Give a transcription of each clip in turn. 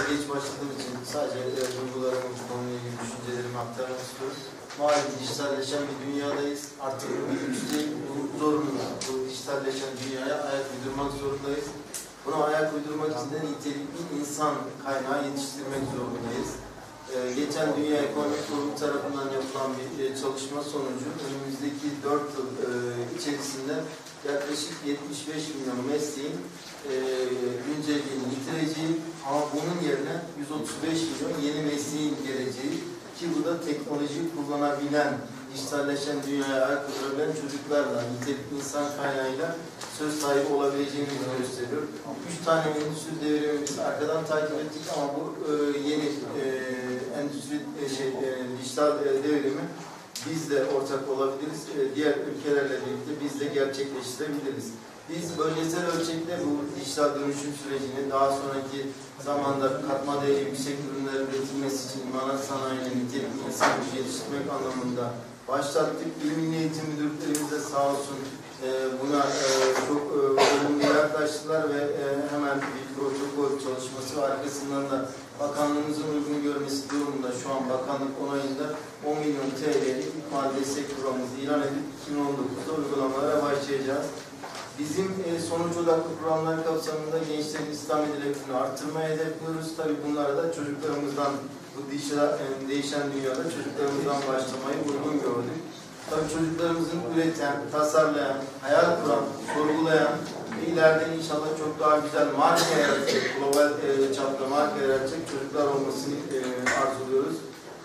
geç başladığım için sadece duygularımı, bu konuyla ilgili düşüncelerimi aktarmak istiyorum. Malum dijitalleşen bir dünyadayız. Artık bir ülke bu zorunlu. Bu dijitalleşen dünyaya ayak uydurmak zorundayız. Buna ayak uydurmak için de nitelikli insan kaynağı yetiştirmek zorundayız. Geçen Dünya Ekonomik Forumu tarafından yapılan bir çalışma sonucu önümüzdeki 4 yıl içerisinde yaklaşık 75 milyon mesleğin güncelliğini yitireceği ama bunun yerine 135 milyon yeni mesleğin geleceği ki bu da teknolojiyi kullanabilen, dijitalleşen dünyaya ayak uydurabilen çocuklarla, nitelikli insan kaynağıyla söz sahibi olabileceğimizi gösteriyor. 3 tane endüstri devrimi biz arkadan takip ettik ama bu yeni endüstri dijital devrimi biz de ortak olabiliriz. Diğer ülkelerle birlikte biz de gerçekleştirebiliriz. Biz bölgesel ölçekte bu dijital dönüşüm sürecini daha sonraki zamanda katma değeri yüksek ürünler üretilmesi için imalat sanayinin nitelikli insan gücü yetiştirmek anlamında başlattık. İl Milli Eğitim Müdürlüklerimiz de sağ olsun buna çok olumlu yaklaştılar ve hemen bir protokol çalışması ve arkasından da bakanlığımızın uygun görmesi durumunda şu an bakanlık onayında 10 milyon TL'lik ikmal destek programımızı ilan edip 2019'da uygulamalara başlayacağız. Bizim sonuç odaklı programlar kapsamında gençlerin İslam medeniyetini arttırmaya hedefliyoruz. Tabii bunlara da çocuklarımızdan, bu değişen dünyada çocuklarımızdan başlamayı uygun gördük. Tabii çocuklarımızın üreten, tasarlayan, hayal kuran, sorgulayan ve ileride inşallah çok daha güzel marka yaratacak, global çapta marka yaratacak çocuklar olmasını arzuluyoruz.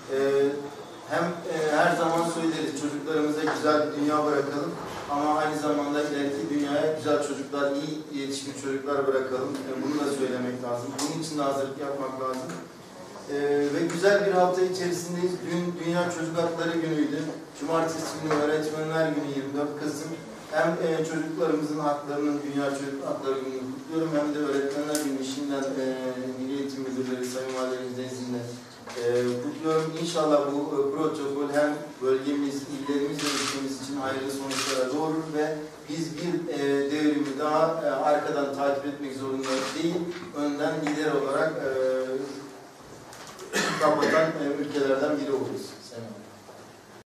Hem her zaman söyleriz çocuklarımıza güzel bir dünya bırakalım ama aynı zamanda ileriki dünyaya güzel çocuklar, iyi yetişkin çocuklar bırakalım. Bunu da söylemek lazım. Bunun için de hazırlık yapmak lazım. Ve güzel bir hafta içerisindeyiz. Dün Dünya Çocuk Hakları Günü'ydü. Cumartesi günü Öğretmenler Günü 24 Kasım. Hem çocuklarımızın haklarının Dünya Çocuk Hakları Günü'nü kutluyorum hem de Öğretmenler Günü şimdiden Milli Eğitim Müdürleri, Sayın Validemiz nezdinde kutluyorum. İnşallah bu protokol hem bölgemiz, illerimiz ve ülkemiz için hayırlı sonuçlara doğurur ve biz bir devrimi daha arkadan takip etmek zorunda değil, önden lider olarak kapatan ülkelerden biri oluruz.